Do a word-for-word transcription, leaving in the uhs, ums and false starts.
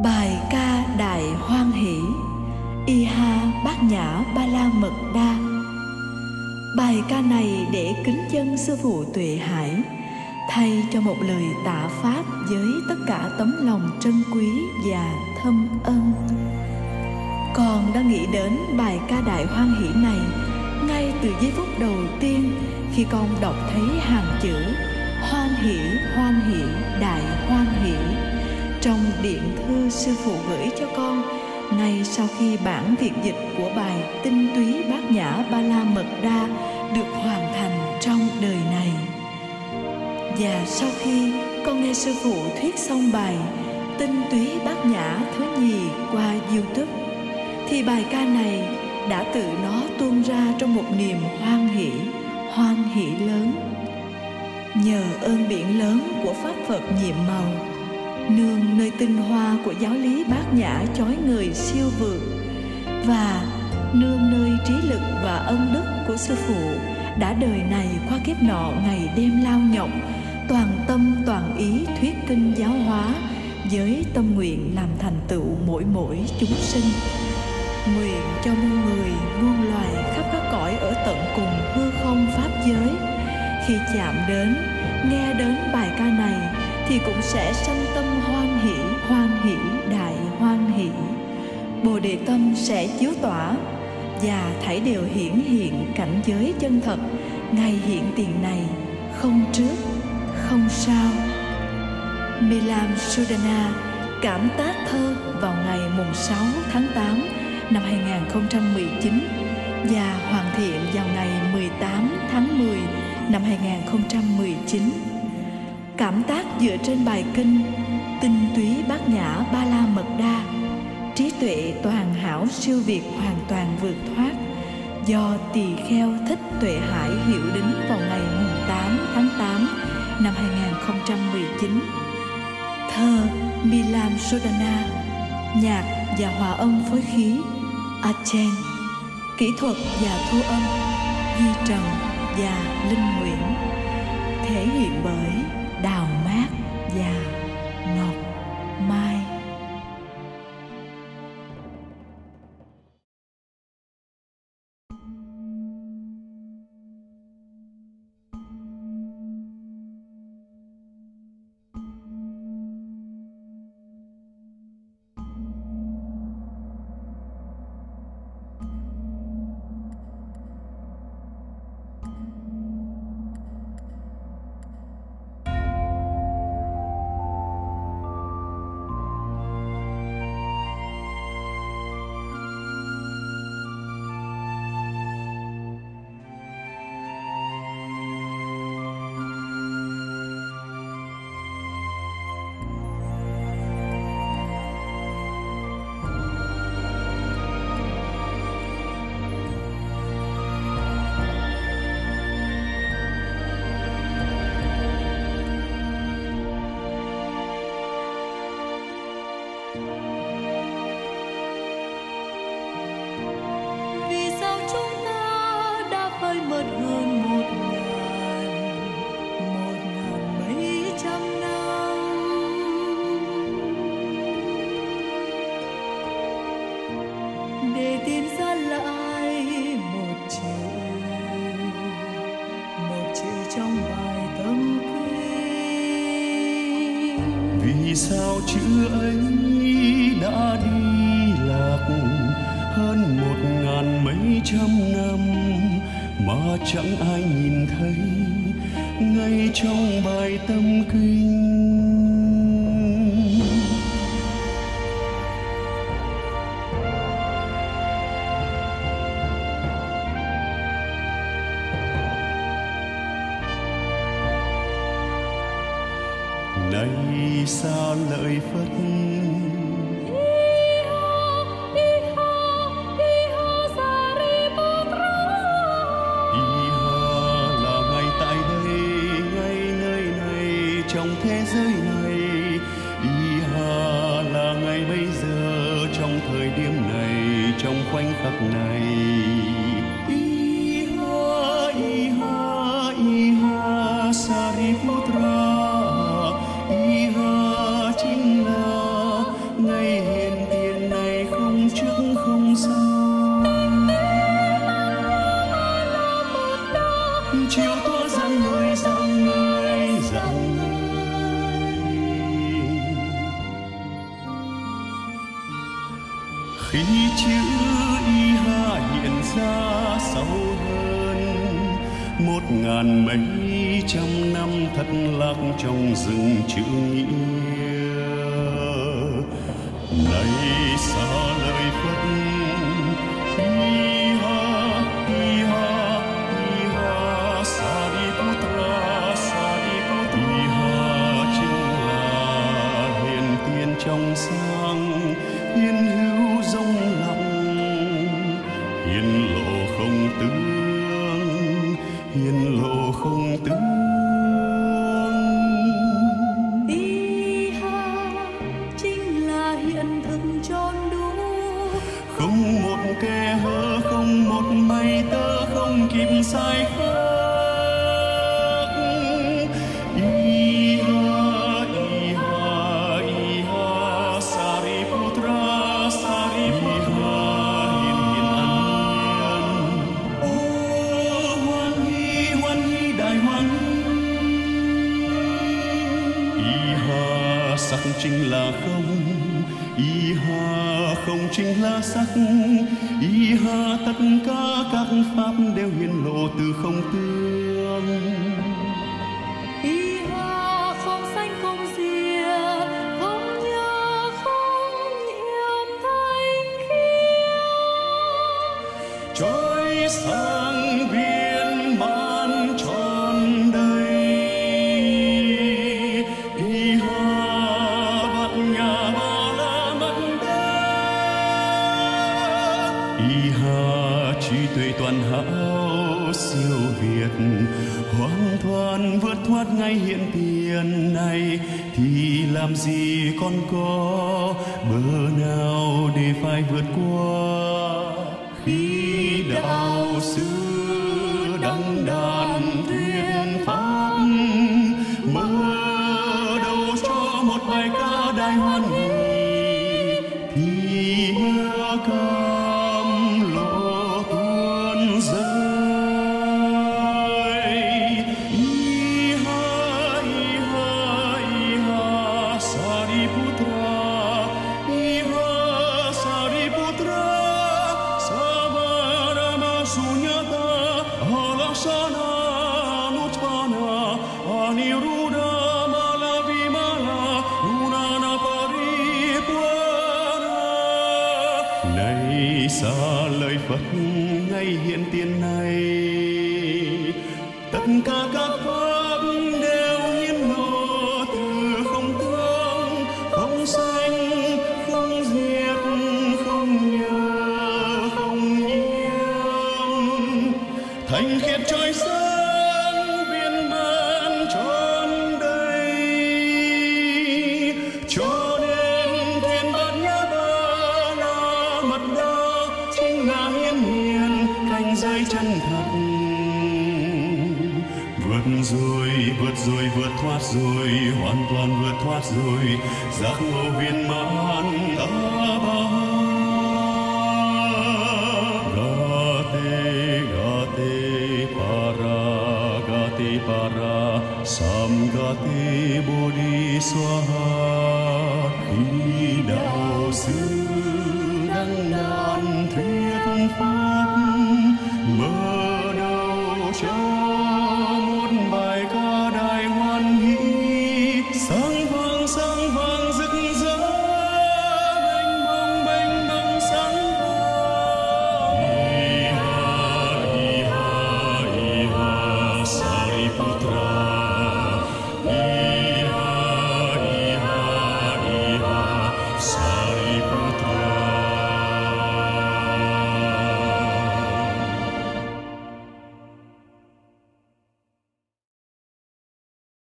Bài ca Đại Hoan Hỷ, Iha Bát Nhã Ba La Mật Đa. Bài ca này để kính chân sư phụ Tuệ Hải, thay cho một lời tạ pháp với tất cả tấm lòng trân quý và thâm ân. Con đã nghĩ đến bài ca Đại Hoan Hỷ này ngay từ giây phút đầu tiên khi con đọc thấy hàng chữ hoan hỷ, hoan hỷ, đại hoan hỷ trong điện thư sư phụ gửi cho con ngay sau khi bản việt dịch của bài Tinh túy Bát Nhã Ba La Mật Đa được hoàn thành trong đời này. Và sau khi con nghe sư phụ thuyết xong bài Tinh túy Bát Nhã thứ nhì qua YouTube, thì bài ca này đã tự nó tuôn ra trong một niềm hoan hỷ, hoan hỷ lớn. Nhờ ơn biển lớn của Pháp Phật nhiệm màu, nương nơi tinh hoa của giáo lý Bát Nhã chói người siêu vượt, và nương nơi trí lực và ân đức của sư phụ đã đời này qua kiếp nọ ngày đêm lao nhọc, toàn tâm toàn ý thuyết kinh giáo hóa với tâm nguyện làm thành tựu mỗi mỗi chúng sinh. Nguyện cho muôn người muôn loài khắp các cõi ở tận cùng hư không pháp giới, khi chạm đến nghe đến bài ca này thì cũng sẽ sanh tâm hoan hỷ, hoan hỷ, đại hoan hỷ. Bồ đề tâm sẽ chiếu tỏa, và thảy đều hiển hiện cảnh giới chân thật ngay hiện tiền này, không trước không sau. Milam Sudana cảm tác thơ vào ngày mùng sáu tháng tám năm hai nghìn không trăm mười chín và hoàn thiện vào ngày mười tám tháng mười năm hai nghìn không trăm mười chín. Cảm tác dựa trên bài kinh Tinh túy Bát Nhã Ba La Mật Đa, trí tuệ toàn hảo siêu việt hoàn toàn vượt thoát, do tỳ kheo Thích Tuệ Hải hiệu đính vào ngày mùng tám tháng tám năm hai nghìn không trăm mười chín. Thơ Milam Sudana, nhạc và hòa âm phối khí Achen, kỹ thuật và thu âm Duy Trần và Linh Nguyễn, thể hiện bởi Đào Mát và Ngọc Mai. Vì sao chữ ấy đã đi lạc hơn một ngàn mấy trăm năm mà chẳng ai nhìn thấy ngay trong bài tâm kinh. Này xa lợi Phật, thế giới này, Iha là ngày bây giờ, trong thời điểm này, trong khoảnh khắc này. Iha, Iha, Iha Sariputra, Iha chính là khi chữ y ha hiện ra sâu hơn một ngàn mấy trăm năm thất lạc trong rừng chữ nghĩa. Này xa lời Phật y ha y ha y ha Sariputra Sariputra, y ha chính là hiền tiên trong sáng, hiền hữu rộng lặng, hiền lộ không tướng, hiền lộ không tướng. Y ha chính là hiện thực tròn đủ, không một kẽ hở, không một mây tơ không kịp sai khác. Y ha y ha y ha Sariputra Sariputra, hiền hiền an nhiên. Ô hoan hỷ hoan hỷ đại hoan hỷ. Y ha sắc chính là không, y ha không chính là sắc, y ha tất cả các pháp đều hiển lộ từ không tương. y ha không sanh không diệt, không nhớ không nhiễm thanh khiết, Trôi sang viên mãn tròn đầy. Y ha bát nhã ba la mật đa, y ha trí tuệ toàn hảo siêu việt, hoàn toàn vượt thoát ngay hiện tiền này. Thì làm gì còn có bờ nào để phải vượt qua, khi đạo sư đăng đàn thuyết pháp, mở đầu cho một bài ca đại hoan hỷ, thì mưa cam lộ tuôn rơi. Y ha y ha y ha Sariputra, y ha Sariputra, Sabarama Sunyata Halasana Nutpana Aniruddha Malavimala Gunana Paripurana. Này xa lời Phật ngay hiện tiền này, tất cả các pháp đều hiển lộ từ không tương, không sanh không diệt, không nhớ không nhiễm, thanh khiết trôi sáng viên mãn tròn đầy. Cho nên thiên bát nhã ba la mật đa chính là hiển hiện cảnh giới chân thật. Vượt rồi, vượt rồi, vượt thoát rồi, hoàn toàn vượt thoát rồi, giác ngộ viên mãn ta ba. Gate, gate, para, gate, para, samgate, bodhi, swaha.